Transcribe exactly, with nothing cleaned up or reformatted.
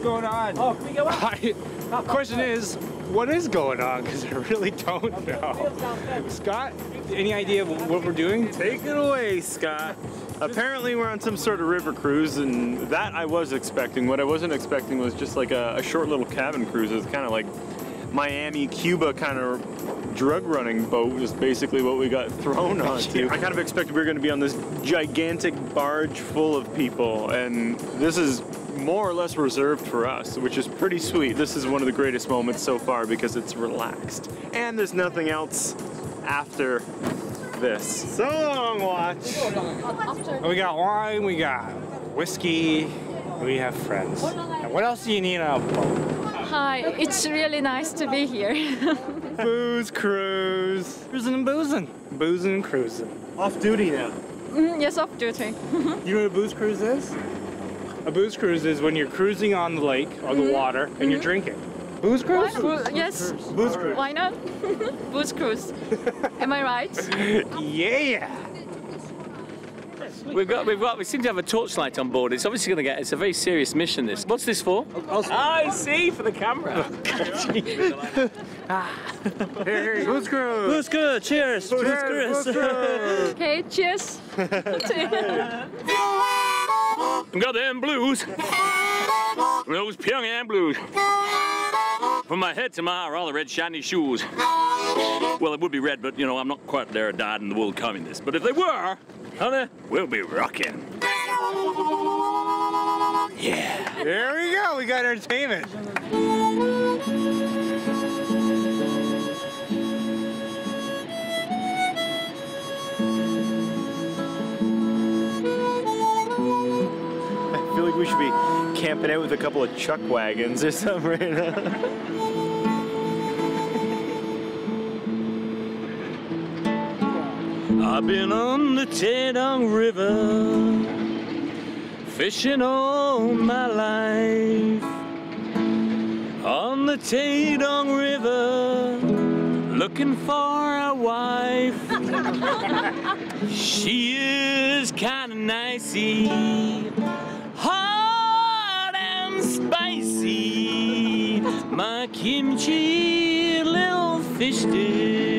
going on? Oh, can we go up? I, question is, what is going on? Because I really don't know. Scott, any idea what we're doing? Take it away, Scott. Apparently we're on some sort of river cruise, and that I was expecting. What I wasn't expecting was just like a, a short little cabin cruise. It's kind of like Miami, Cuba kind of drug running boat is basically what we got thrown onto. I kind of expected we were going to be on this gigantic barge full of people, and this is more or less reserved for us, which is pretty sweet. This is one of the greatest moments so far because it's relaxed. And there's nothing else after this. So long, watch. We got wine, we got whiskey, we have friends. And what else do you need on a boat? Hi, it's really nice to be here. Booze cruise. Cruising and boozing. Boozing and cruising. Off duty now. Mm, yes, off duty. You know what a booze cruise is? A booze cruise is when you're cruising on the lake or the Mm-hmm. water and you're drinking. Booze cruise? Boo- yes. Booze cruise. Why not? Booze cruise. Am I right? Yeah. We've got, we've got, we seem to have a torchlight on board. It's obviously going to get, it's a very serious mission, this. What's this for? I see, for the camera. Hey, booze cruise. Booze cruise, cheers. Booze cruise. Okay, cheers. Got them blues. Those Pyongyang blues. From my head to my are all the red shiny shoes. Well, it would be red, but you know, I'm not quite there, dyed in the wool communist. But if they were, honey, we'll be rocking. Yeah. There we go, we got entertainment. I feel like we should be camping out with a couple of chuck wagons or something right now. I've been on the Taedong River, fishing all my life. On the Taedong River, looking for a wife. She is kinda nicey, hot and spicy. My kimchi little fish dish.